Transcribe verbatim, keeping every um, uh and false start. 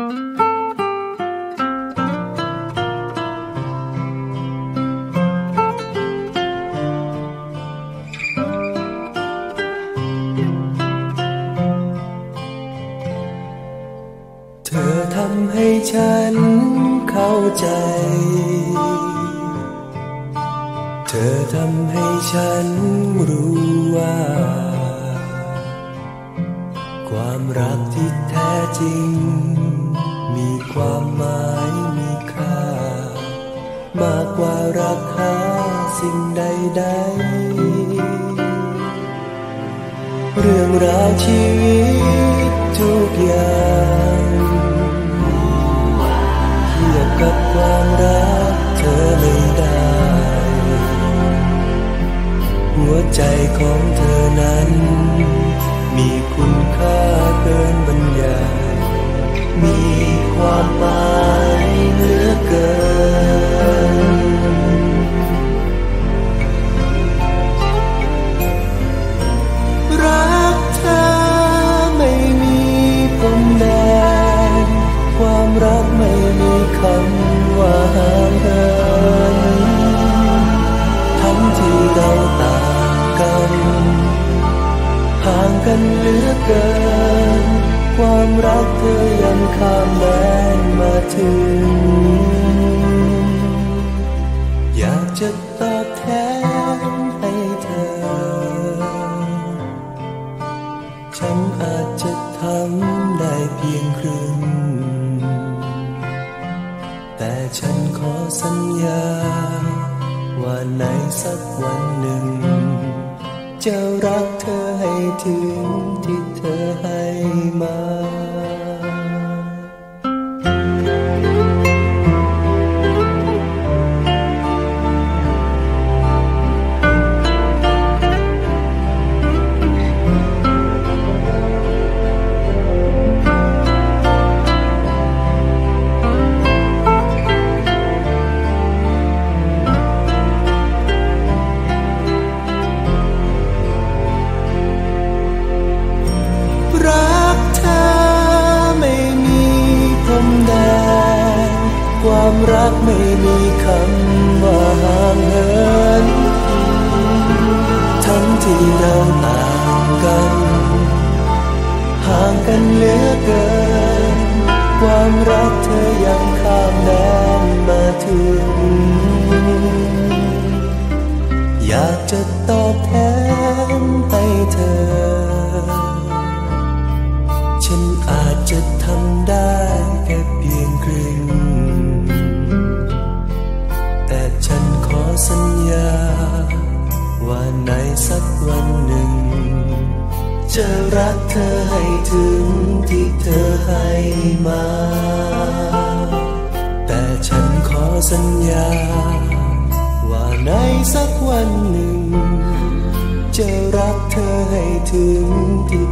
เธอทำให้ฉันเข้าใจเธอทำให้ฉันรู้ว่าความรักที่แท้จริงมีความหมายมีค่ามากกว่าราคาสิ่งใดๆเรื่องราวชีวิตทุกอย่างเทียบกับความรักเธอไม่ได้หัวใจของเธอนั้นมีคุณค่าเกินบรรยายมีความหมายเหลือเกินรักเธอไม่มีพรมแดนความรักไม่มีคำว่าห่างเหินทั้งที่เราต่างกันห่างกันเหลือเกินความรักเธอยังข้ามแดนมาถึงอยากจะตอบแทนให้เธอฉันอาจจะทำได้เพียงครึ่งแต่ฉันขอสัญญาว่าในสักวันหนึ่งจะรักเธอให้ถึงที่เธอให้มาความรักไม่มีคำว่าห่างเหินทั้งที่เราต่างกันห่างกันเหลือเกินความรักเธอยังข้ามแดนมาถึงอยากจะตอบแทนให้เธอฉันอาจจะทำได้แค่เพียงครึ่งแต่ฉันขอสัญญาว่าในสักวันหนึ่งจะรักเธอให้ถึงที่เธอให้มาแต่ฉันขอสัญญาว่าในสักวันหนึ่งจะรักเธอให้ถึงที่